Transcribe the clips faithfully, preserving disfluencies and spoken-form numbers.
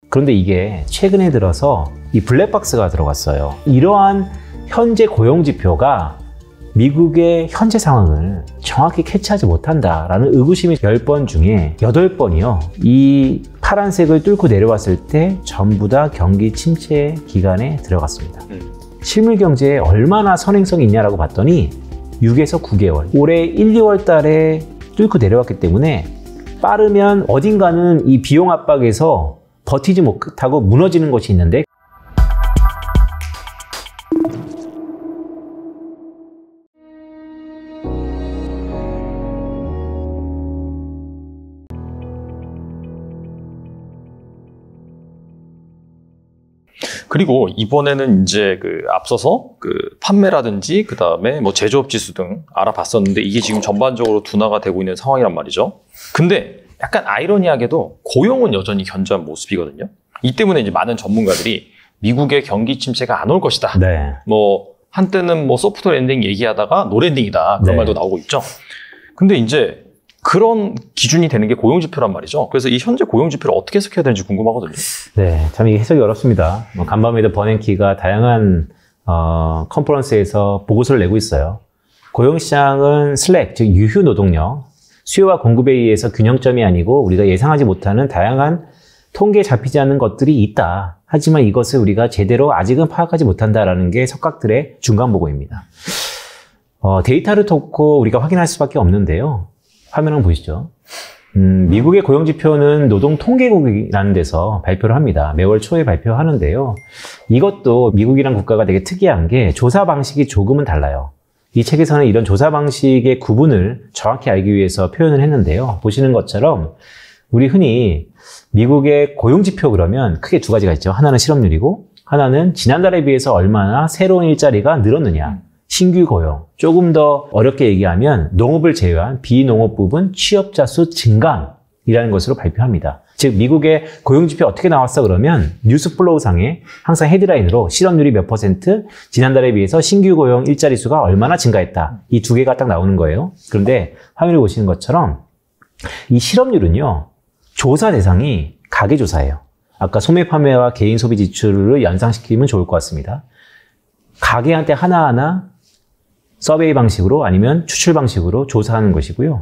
그런데 이게 최근에 들어서 이 블랙박스가 들어갔어요. 이러한 현재 고용지표가 미국의 현재 상황을 정확히 캐치하지 못한다라는 의구심이 열 번 중에 여덟 번이요. 이 파란색을 뚫고 내려왔을 때 전부 다 경기 침체 기간에 들어갔습니다. 음. 실물 경제에 얼마나 선행성이 있냐라고 봤더니 육에서 구 개월. 올해 일, 이월 달에 뚫고 내려왔기 때문에 빠르면 어딘가는 이 비용 압박에서 버티지 못하고 무너지는 것이 있는데, 그리고 이번에는 이제 그 앞서서 그 판매라든지 그 다음에 뭐 제조업 지수 등 알아봤었는데 이게 지금 전반적으로 둔화가 되고 있는 상황이란 말이죠. 근데 약간 아이러니하게도 고용은 여전히 견조한 모습이거든요. 이 때문에 이제 많은 전문가들이 미국의 경기 침체가 안 올 것이다. 네. 뭐 한때는 뭐 소프트 랜딩 얘기하다가 노 랜딩이다. 그런 네. 말도 나오고 있죠. 근데 이제 그런 기준이 되는 게 고용지표란 말이죠. 그래서 이 현재 고용지표를 어떻게 해석해야 되는지 궁금하거든요. 네, 참 이게 해석이 어렵습니다. 뭐 간밤에도 버냉키가 다양한 어, 컨퍼런스에서 보고서를 내고 있어요. 고용시장은 슬랙, 즉 유휴 노동력, 수요와 공급에 의해서 균형점이 아니고 우리가 예상하지 못하는 다양한 통계에 잡히지 않는 것들이 있다. 하지만 이것을 우리가 제대로 아직은 파악하지 못한다라는 게 석각들의 중간 보고입니다. 어, 데이터를 놓고 우리가 확인할 수밖에 없는데요. 화면 한번 보시죠. 음, 미국의 고용지표는 노동통계국이라는 데서 발표를 합니다. 매월 초에 발표하는데요. 이것도 미국이란 국가가 되게 특이한 게 조사 방식이 조금은 달라요. 이 책에서는 이런 조사 방식의 구분을 정확히 알기 위해서 표현을 했는데요. 보시는 것처럼 우리 흔히 미국의 고용지표 그러면 크게 두 가지가 있죠. 하나는 실업률이고 하나는 지난달에 비해서 얼마나 새로운 일자리가 늘었느냐. 신규 고용, 조금 더 어렵게 얘기하면 농업을 제외한 비농업 부분 취업자 수 증감이라는 것으로 발표합니다. 즉 미국의 고용지표 어떻게 나왔어 그러면 뉴스플로우상에 항상 헤드라인으로 실업률이 몇 퍼센트, 지난달에 비해서 신규 고용 일자리 수가 얼마나 증가했다. 이 두 개가 딱 나오는 거예요. 그런데 화면을 보시는 것처럼 이 실업률은요. 조사 대상이 가계조사예요. 아까 소매 판매와 개인 소비 지출을 연상시키면 좋을 것 같습니다. 가게한테 하나하나 서베이 방식으로 아니면 추출 방식으로 조사하는 것이고요.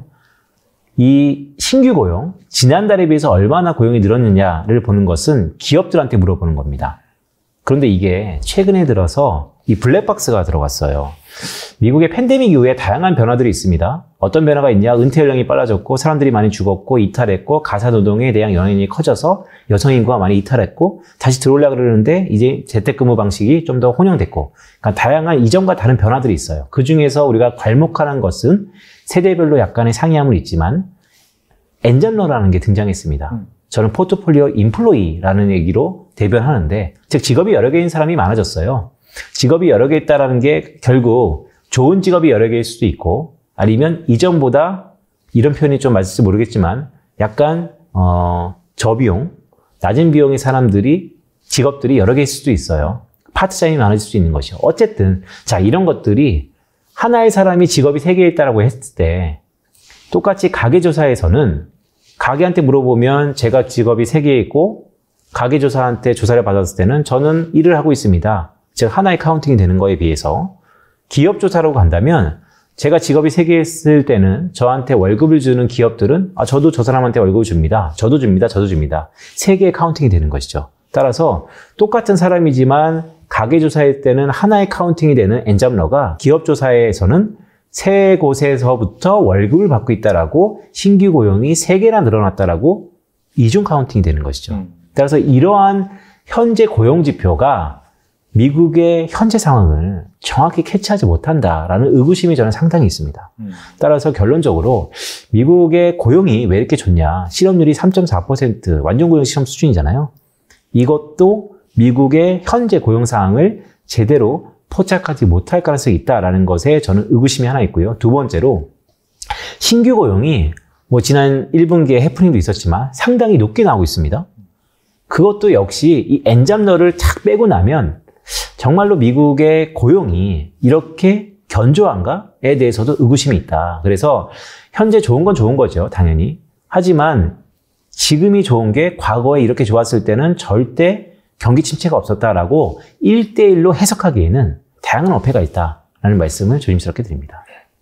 이 신규 고용, 지난달에 비해서 얼마나 고용이 늘었느냐를 보는 것은 기업들한테 물어보는 겁니다. 그런데 이게 최근에 들어서 이 블랙박스가 들어갔어요. 미국의 팬데믹 이후에 다양한 변화들이 있습니다. 어떤 변화가 있냐? 은퇴 연령이 빨라졌고 사람들이 많이 죽었고 이탈했고 가사노동에 대한 영향이 커져서 여성 인구가 많이 이탈했고 다시 들어오려고 그러는데 이제 재택근무 방식이 좀 더 혼용됐고 그러니까 다양한 이전과 다른 변화들이 있어요. 그중에서 우리가 괄목하는 것은 세대별로 약간의 상이함은 있지만 엔잡러라는 게 등장했습니다. 음. 저는 포트폴리오 인플로이라는 얘기로 대변하는데 즉 직업이 여러 개인 사람이 많아졌어요. 직업이 여러 개 있다는 게 결국 좋은 직업이 여러 개일 수도 있고 아니면 이전보다 이런 표현이 좀 맞을지 모르겠지만 약간 어, 저비용, 낮은 비용의 사람들이 직업들이 여러 개일 수도 있어요. 파트타임이 많아질 수 있는 것이요. 어쨌든 자 이런 것들이 하나의 사람이 직업이 세 개 있다라고 했을 때 똑같이 가계조사에서는 가게한테 물어보면 제가 직업이 세 개 있고 가계조사한테 조사를 받았을 때는 저는 일을 하고 있습니다. 즉 하나의 카운팅이 되는 거에 비해서 기업 조사로 간다면 제가 직업이 세 개 있을 때는 저한테 월급을 주는 기업들은 아 저도 저 사람한테 월급을 줍니다. 저도 줍니다. 저도 줍니다. 세 개의 카운팅이 되는 것이죠. 따라서 똑같은 사람이지만 가계조사일 때는 하나의 카운팅이 되는 엔잡러가 기업조사에서는 세 곳에서부터 월급을 받고 있다라고 신규 고용이 세 개나 늘어났다라고 이중 카운팅이 되는 것이죠. 음. 따라서 이러한 현재 고용지표가 미국의 현재 상황을 정확히 캐치하지 못한다라는 의구심이 저는 상당히 있습니다. 음. 따라서 결론적으로 미국의 고용이 왜 이렇게 좋냐. 실업률이 삼 점 사 퍼센트 완전 고용 실험 수준이잖아요. 이것도 미국의 현재 고용 상황을 제대로 포착하지 못할 가능성이 있다는 것에 저는 의구심이 하나 있고요. 두 번째로 신규 고용이 뭐 지난 일 분기에 해프닝도 있었지만 상당히 높게 나오고 있습니다. 그것도 역시 이 엔잡러를 탁 빼고 나면 정말로 미국의 고용이 이렇게 견조한가에 대해서도 의구심이 있다. 그래서 현재 좋은 건 좋은 거죠. 당연히. 하지만 지금이 좋은 게 과거에 이렇게 좋았을 때는 절대 경기 침체가 없었다라고 일 대일로 해석하기에는 다양한 어폐가 있다라는 말씀을 조심스럽게 드립니다.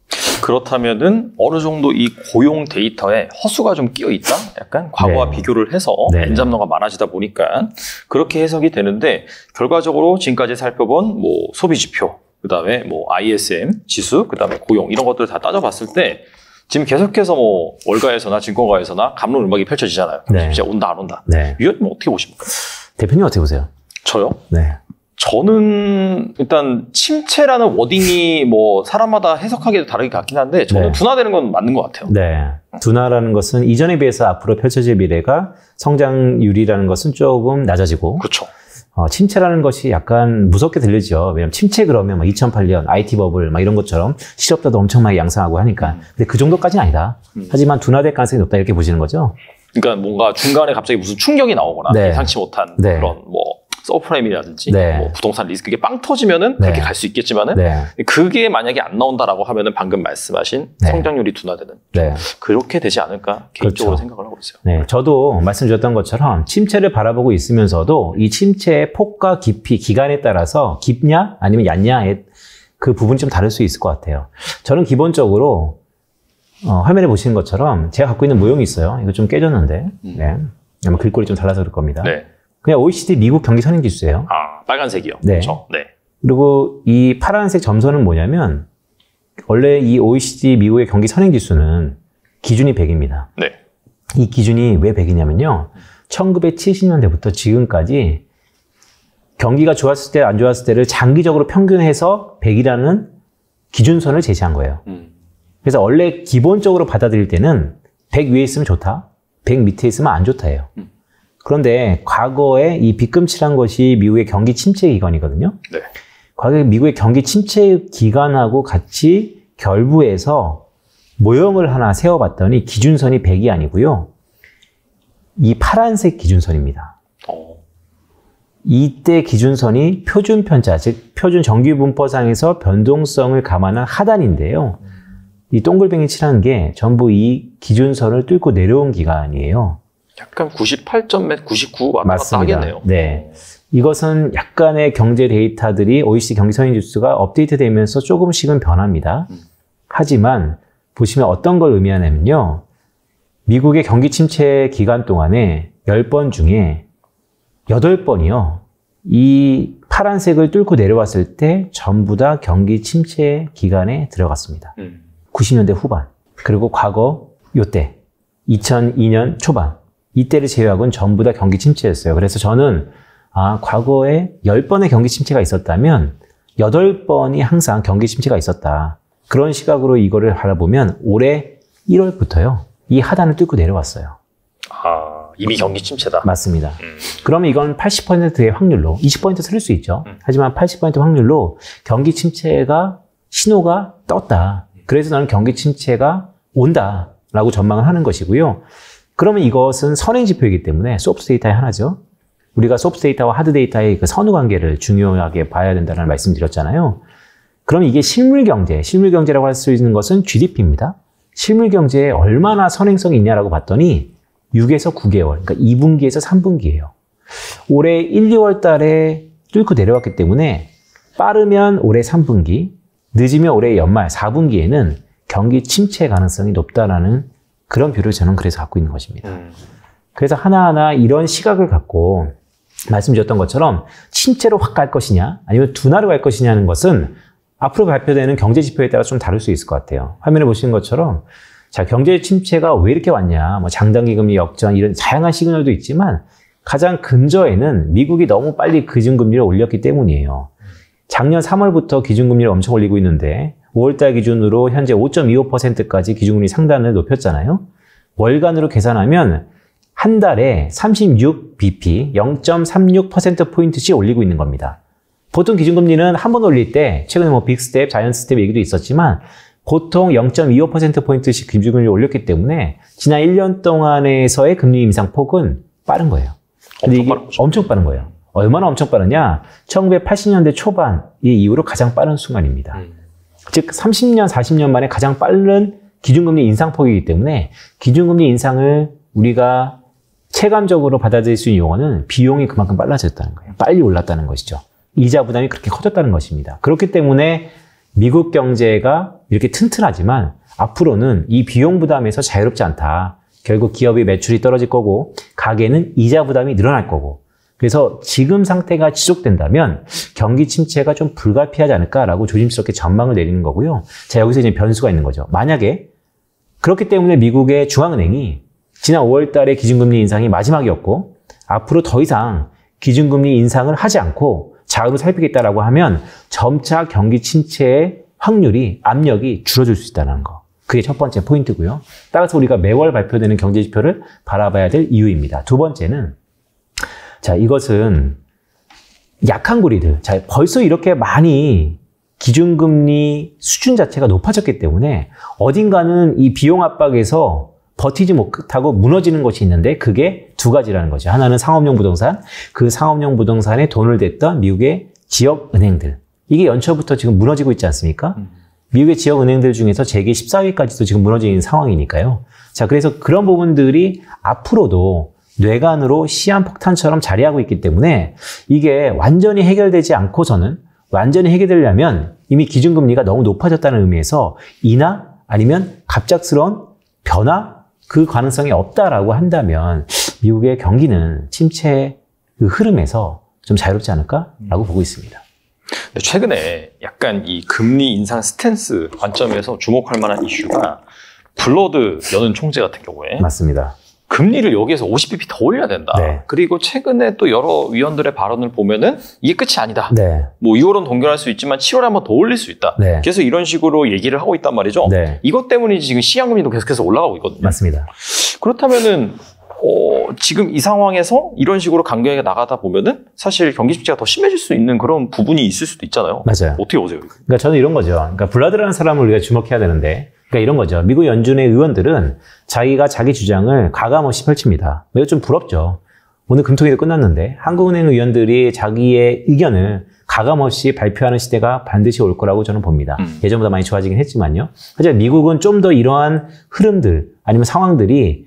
그렇다면은 어느 정도 이 고용 데이터에 허수가 좀 끼어 있다? 약간 과거와 네. 비교를 해서 네. 엔잡러가 많아지다 보니까 그렇게 해석이 되는데 결과적으로 지금까지 살펴본 뭐 소비 지표, 그다음에 뭐 아이에스엠 지수, 그다음에 고용 이런 것들 다 따져봤을 때 지금 계속해서 뭐 월가에서나 증권가에서나 감론을박이 펼쳐지잖아요. 네. 진짜 온다 안 온다. 네. 위원님 어떻게 보십니까? 대표님 어떻게 보세요? 저요? 네. 저는 일단 침체라는 워딩이 뭐 사람마다 해석하기도 다르게 같긴 한데 저는 네. 둔화되는 건 맞는 것 같아요. 네. 둔화라는 것은 이전에 비해서 앞으로 펼쳐질 미래가 성장률이라는 것은 조금 낮아지고 그렇죠. 어, 침체라는 것이 약간 무섭게 들리죠. 왜냐면 침체 그러면 막 이천팔 년 아이티 버블 막 이런 것처럼 실업자도 엄청나게 양상하고 하니까. 음. 근데 그 정도까지는 아니다. 음. 하지만 둔화될 가능성이 높다 이렇게 보시는 거죠. 그러니까 뭔가 중간에 갑자기 무슨 충격이 나오거나 네. 예상치 못한 네. 그런 뭐 서프라임이라든지 네. 뭐 부동산 리스크 이게 빵 터지면은 네. 그렇게 갈 수 있겠지만은 네. 그게 만약에 안 나온다라고 하면은 방금 말씀하신 네. 성장률이 둔화되는 네. 그렇게 되지 않을까 개인적으로 그렇죠. 생각을 하고 있어요. 네, 저도 말씀드렸던 것처럼 침체를 바라보고 있으면서도 이 침체의 폭과 깊이, 기간에 따라서 깊냐 아니면 얕냐의 그 부분이 좀 다를 수 있을 것 같아요. 저는 기본적으로 어, 화면에 보시는 것처럼 제가 갖고 있는 모형이 있어요. 이거 좀 깨졌는데 음. 네. 아마 글꼴이 좀 달라서 그럴 겁니다. 네. 그냥 오이시디 미국 경기 선행지수예요. 아 빨간색이요. 네. 그렇죠. 네. 그리고 이 파란색 점선은 뭐냐면 원래 이 오이시디 미국의 경기 선행지수는 기준이 백입니다. 네. 이 기준이 왜 백이냐면요. 천구백칠십 년대부터 지금까지 경기가 좋았을 때 안 좋았을 때를 장기적으로 평균해서 백이라는 기준선을 제시한 거예요. 음. 그래서 원래 기본적으로 받아들일 때는 백 위에 있으면 좋다, 백 밑에 있으면 안 좋다예요. 음. 그런데 과거에 이 빗금칠한 것이 미국의 경기 침체 기간이거든요. 네. 과거에 미국의 경기 침체 기간하고 같이 결부해서 모형을 하나 세워봤더니 기준선이 백이 아니고요. 이 파란색 기준선입니다. 어. 이때 기준선이 표준 편차, 즉 표준 정규분포상에서 변동성을 감안한 하단인데요. 이 동글뱅이 칠하는 게 전부 이 기준선을 뚫고 내려온 기간이에요. 약간 구십팔 점 몇, 구십구 왔다 갔다 맞습니다. 하겠네요. 네. 이것은 약간의 경제 데이터들이 오이시디 경기 선행지수가 업데이트되면서 조금씩은 변합니다. 음. 하지만 보시면 어떤 걸 의미하냐면요. 미국의 경기 침체 기간 동안에 열 번 중에 여덟 번이요. 이 파란색을 뚫고 내려왔을 때 전부 다 경기 침체 기간에 들어갔습니다. 음. 구십 년대 후반, 그리고 과거 요때 이천이 년 초반, 이때를 제외하고는 전부 다 경기 침체였어요. 그래서 저는 아, 과거에 열 번의 경기 침체가 있었다면 여덟 번이 항상 경기 침체가 있었다. 그런 시각으로 이거를 바라보면 올해 일월부터요. 이 하단을 뚫고 내려왔어요. 아, 이미 경기 침체다. 맞습니다. 음. 그러면 이건 팔십 퍼센트의 확률로, 이십 퍼센트 틀릴 수 있죠. 음. 하지만 팔십 퍼센트 확률로 경기 침체가 신호가 떴다. 그래서 나는 경기 침체가 온다라고 전망을 하는 것이고요. 그러면 이것은 선행지표이기 때문에 소프트 데이터의 하나죠. 우리가 소프트 데이터와 하드 데이터의 그 선후 관계를 중요하게 봐야 된다는 말씀 드렸잖아요. 그럼 이게 실물 경제, 실물 경제라고 할 수 있는 것은 지디피입니다. 실물 경제에 얼마나 선행성이 있냐라고 봤더니 육에서 구 개월, 그러니까 이 분기에서 삼 분기예요. 올해 일, 이월 달에 뚫고 내려왔기 때문에 빠르면 올해 삼 분기, 늦으면 올해 연말 사 분기에는 경기 침체 가능성이 높다라는 그런 뷰를 저는 그래서 갖고 있는 것입니다. 음. 그래서 하나하나 이런 시각을 갖고 말씀드렸던 것처럼 침체로 확 갈 것이냐 아니면 둔화로 갈 것이냐는 것은 앞으로 발표되는 경제 지표에 따라 좀 다를 수 있을 것 같아요. 화면에 보시는 것처럼 자, 경제 침체가 왜 이렇게 왔냐, 뭐 장단기 금리 역전 이런 다양한 시그널도 있지만 가장 근저에는 미국이 너무 빨리 기준금리를 올렸기 때문이에요. 작년 삼월부터 기준금리를 엄청 올리고 있는데 오월달 기준으로 현재 오 점 이오 퍼센트까지 기준금리 상단을 높였잖아요. 월간으로 계산하면 한 달에 삼십육 비피, 영 점 삼육 퍼센트포인트씩 올리고 있는 겁니다. 보통 기준금리는 한 번 올릴 때 최근에 뭐 빅스텝, 자이언트스텝 얘기도 있었지만 보통 영 점 이오 퍼센트포인트씩 기준금리를 올렸기 때문에 지난 일 년 동안에서의 금리 인상폭은 빠른 거예요. 근데 이게 빠른 엄청 빠른 거예요. 얼마나 엄청 빠르냐? 천구백팔십 년대 초반 이 이후로 가장 빠른 순간입니다. 음. 즉 삼십 년, 사십 년 만에 가장 빠른 기준금리 인상폭이기 때문에 기준금리 인상을 우리가 체감적으로 받아들일 수 있는 용어는 비용이 그만큼 빨라졌다는 거예요. 빨리 올랐다는 것이죠. 이자 부담이 그렇게 커졌다는 것입니다. 그렇기 때문에 미국 경제가 이렇게 튼튼하지만 앞으로는 이 비용 부담에서 자유롭지 않다. 결국 기업의 매출이 떨어질 거고 가계는 이자 부담이 늘어날 거고 그래서 지금 상태가 지속된다면 경기 침체가 좀 불가피하지 않을까라고 조심스럽게 전망을 내리는 거고요. 자, 여기서 이제 변수가 있는 거죠. 만약에 그렇기 때문에 미국의 중앙은행이 지난 오월 달에 기준금리 인상이 마지막이었고 앞으로 더 이상 기준금리 인상을 하지 않고 자유로 살피겠다라고 하면 점차 경기 침체의 확률이 압력이 줄어들 수 있다는 거. 그게 첫 번째 포인트고요. 따라서 우리가 매월 발표되는 경제지표를 바라봐야 될 이유입니다. 두 번째는 자, 이것은 약한 고리들. 자, 벌써 이렇게 많이 기준금리 수준 자체가 높아졌기 때문에 어딘가는 이 비용 압박에서 버티지 못하고 무너지는 것이 있는데 그게 두 가지라는 거죠. 하나는 상업용 부동산, 그 상업용 부동산에 돈을 댔던 미국의 지역은행들. 이게 연초부터 지금 무너지고 있지 않습니까? 음. 미국의 지역은행들 중에서 재계 십사 위까지도 지금 무너지는 상황이니까요. 자, 그래서 그런 부분들이 앞으로도 뇌관으로 시한폭탄처럼 자리하고 있기 때문에 이게 완전히 해결되지 않고서는 완전히 해결되려면 이미 기준금리가 너무 높아졌다는 의미에서 인하 아니면 갑작스러운 변화 그 가능성이 없다라고 한다면 미국의 경기는 침체 그 흐름에서 좀 자유롭지 않을까라고 음. 보고 있습니다. 근데 최근에 약간 이 금리 인상 스탠스 관점에서 주목할 만한 이슈가 블러드 여는 총재 같은 경우에 맞습니다. 금리를 여기에서 오십 비피 더 올려야 된다. 네. 그리고 최근에 또 여러 위원들의 발언을 보면은 이게 끝이 아니다. 네. 뭐 이월은 동결할 수 있지만 칠월에 한번 더 올릴 수 있다. 네. 그래서 이런 식으로 얘기를 하고 있단 말이죠. 네. 이것 때문에 지금 시장금리도 계속해서 올라가고 있거든요. 맞습니다. 그렇다면은 어, 지금 이 상황에서 이런 식으로 강경하게 나가다 보면은 사실 경기 침체가 더 심해질 수 있는 그런 부분이 있을 수도 있잖아요. 맞아요. 어떻게 보세요? 그러니까 저는 이런 거죠. 그러니까 블라드라는 사람을 우리가 주목해야 되는데 그러니까 이런 거죠. 미국 연준의 의원들은 자기가 자기 주장을 과감없이 펼칩니다. 이거 좀 부럽죠. 오늘 금토일이 끝났는데 한국은행 의원들이 자기의 의견을 가감없이 발표하는 시대가 반드시 올 거라고 저는 봅니다. 음. 예전보다 많이 좋아지긴 했지만요. 하지만 미국은 좀 더 이러한 흐름들 아니면 상황들이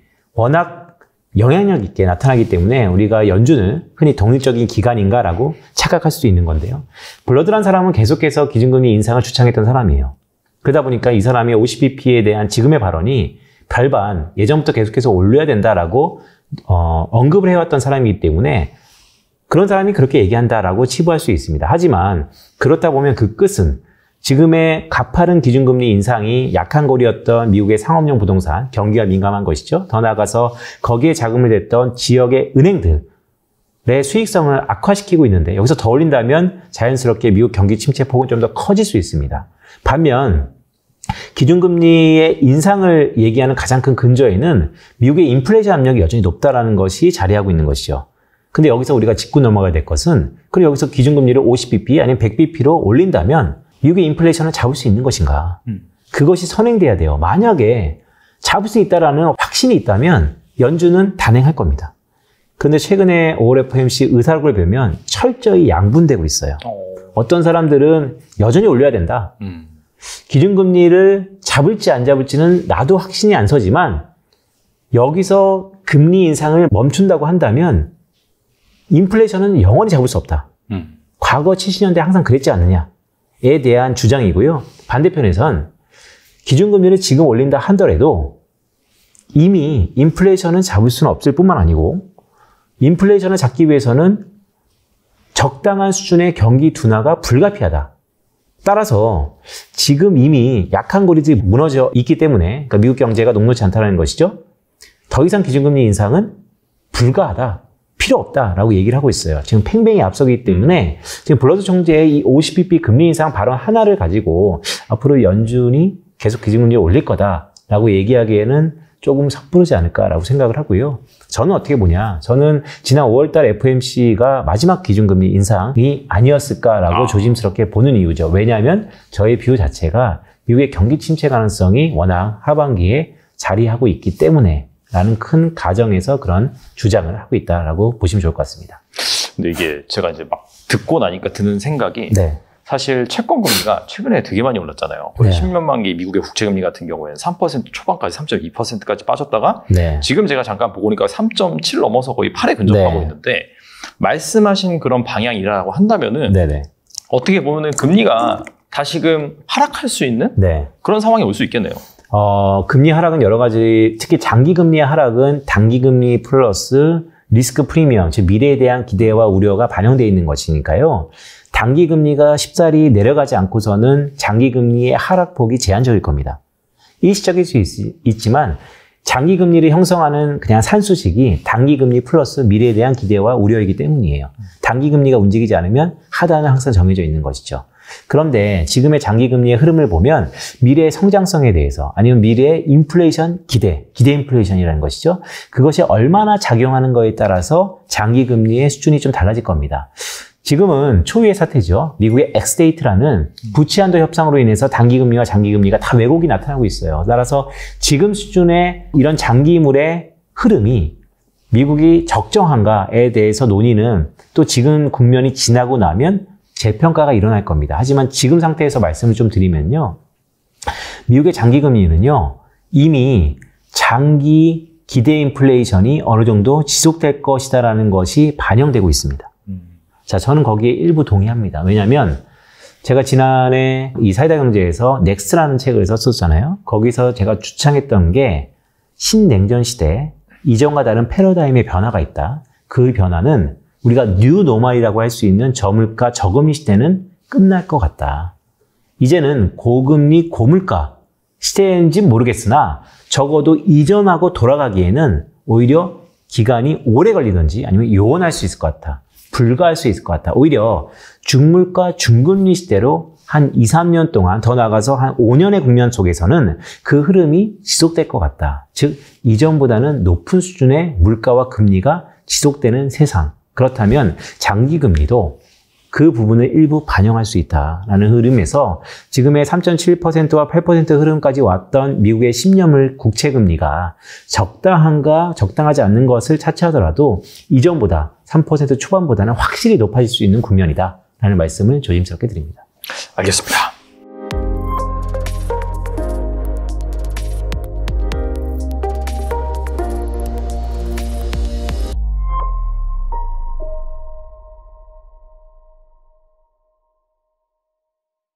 워낙 영향력 있게 나타나기 때문에 우리가 연준을 흔히 독립적인 기관인가라고 착각할 수도 있는 건데요. 블러드란 사람은 계속해서 기준금리 인상을 주창했던 사람이에요. 그러다 보니까 이 사람의 오십 비피에 대한 지금의 발언이 별반 예전부터 계속해서 올려야 된다라고 어, 언급을 해왔던 사람이기 때문에 그런 사람이 그렇게 얘기한다라고 치부할 수 있습니다. 하지만 그렇다 보면 그 끝은 지금의 가파른 기준금리 인상이 약한 고리였던 미국의 상업용 부동산, 경기가 민감한 것이죠. 더 나아가서 거기에 자금을 댔던 지역의 은행들의 수익성을 악화시키고 있는데 여기서 더 올린다면 자연스럽게 미국 경기 침체 폭은 좀 더 커질 수 있습니다. 반면 기준금리의 인상을 얘기하는 가장 큰 근저에는 미국의 인플레이션 압력이 여전히 높다는 것이 자리하고 있는 것이죠. 근데 여기서 우리가 짚고 넘어가야 될 것은 그럼 여기서 기준금리를 오십 비피 아니면 백 비피로 올린다면 미국의 인플레이션을 잡을 수 있는 것인가? 음. 그것이 선행돼야 돼요. 만약에 잡을 수 있다라는 확신이 있다면 연준은 단행할 겁니다. 그런데 최근에 오월 에프오엠씨 의사록을 보면 철저히 양분되고 있어요. 오. 어떤 사람들은 여전히 올려야 된다. 음. 기준금리를 잡을지 안 잡을지는 나도 확신이 안 서지만 여기서 금리 인상을 멈춘다고 한다면 인플레이션은 영원히 잡을 수 없다. 음. 과거 칠십 년대 항상 그랬지 않느냐에 대한 주장이고요. 반대편에선 기준금리를 지금 올린다 하더라도 이미 인플레이션은 잡을 수는 없을 뿐만 아니고 인플레이션을 잡기 위해서는 적당한 수준의 경기 둔화가 불가피하다. 따라서 지금 이미 약한 고리들이 무너져 있기 때문에 그러니까 미국 경제가 녹록지 않다는 것이죠. 더 이상 기준금리 인상은 불가하다. 필요 없다라고 얘기를 하고 있어요. 지금 팽팽히 앞서기 때문에 지금 블러드 총재의 이 오십 비피 금리 인상 발언 하나를 가지고 앞으로 연준이 계속 기준금리를 올릴 거다라고 얘기하기에는 조금 섣부르지 않을까라고 생각을 하고요. 저는 어떻게 보냐. 저는 지난 오월 달 에프오엠씨가 마지막 기준금리 인상이 아니었을까라고 아. 조심스럽게 보는 이유죠. 왜냐하면 저의 뷰 자체가 미국의 경기 침체 가능성이 워낙 하반기에 자리하고 있기 때문에 라는 큰 가정에서 그런 주장을 하고 있다라고 보시면 좋을 것 같습니다. 근데 이게 제가 이제 막 듣고 나니까 드는 생각이 네. 사실 채권 금리가 최근에 되게 많이 올랐잖아요. 네. 십 년 만기 미국의 국채 금리 같은 경우에는 삼 퍼센트 초반까지 삼 점 이 퍼센트까지 빠졌다가 네. 지금 제가 잠깐 보고 보니까 삼 점 칠 넘어서 거의 팔에 근접하고 네. 있는데 말씀하신 그런 방향이라고 한다면은 네네. 어떻게 보면은 금리가 다시금 하락할 수 있는 네. 그런 상황이 올 수 있겠네요. 어, 금리 하락은 여러 가지, 특히 장기 금리의 하락은 단기 금리 플러스 리스크 프리미엄, 즉 미래에 대한 기대와 우려가 반영되어 있는 것이니까요. 단기 금리가 쉽사리 내려가지 않고서는 장기 금리의 하락폭이 제한적일 겁니다. 일시적일 수 있, 있지만 장기 금리를 형성하는 그냥 산수식이 단기 금리 플러스 미래에 대한 기대와 우려이기 때문이에요. 단기 금리가 움직이지 않으면 하단은 항상 정해져 있는 것이죠. 그런데 지금의 장기 금리의 흐름을 보면 미래의 성장성에 대해서 아니면 미래의 인플레이션 기대, 기대 인플레이션이라는 것이죠. 그것이 얼마나 작용하는 거에 따라서 장기 금리의 수준이 좀 달라질 겁니다. 지금은 초유의 사태죠. 미국의 엑스데이트라는 부채 한도 협상으로 인해서 단기 금리와 장기 금리가 다 왜곡이 나타나고 있어요. 따라서 지금 수준의 이런 장기물의 흐름이 미국이 적정한가에 대해서 논의는 또 지금 국면이 지나고 나면 재평가가 일어날 겁니다. 하지만 지금 상태에서 말씀을 좀 드리면요. 미국의 장기 금리는요. 이미 장기 기대 인플레이션이 어느 정도 지속될 것이다라는 것이 반영되고 있습니다. 자, 저는 거기에 일부 동의합니다. 왜냐하면 제가 지난해 이 사이다 경제에서 넥스트라는 책을 썼었잖아요. 거기서 제가 주창했던 게 신냉전 시대 이전과 다른 패러다임의 변화가 있다. 그 변화는 우리가 뉴 노멀이라고 할 수 있는 저물가 저금리 시대는 끝날 것 같다. 이제는 고금리 고물가 시대인지 모르겠으나 적어도 이전하고 돌아가기에는 오히려 기간이 오래 걸리든지 아니면 요원할 수 있을 것 같아. 불가할 수 있을 것 같아. 오히려 중물가 중금리 시대로 한 이, 삼 년 동안 더 나가서 한 오 년의 국면 속에서는 그 흐름이 지속될 것 같다. 즉 이전보다는 높은 수준의 물가와 금리가 지속되는 세상. 그렇다면 장기 금리도 그 부분을 일부 반영할 수 있다라는 흐름에서 지금의 삼 점 칠 퍼센트와 팔 퍼센트 흐름까지 왔던 미국의 십 년물 국채 금리가 적당한가 적당하지 않는 것을 차치하더라도 이전보다 삼 퍼센트 초반보다는 확실히 높아질 수 있는 국면이다라는 말씀을 조심스럽게 드립니다. 알겠습니다.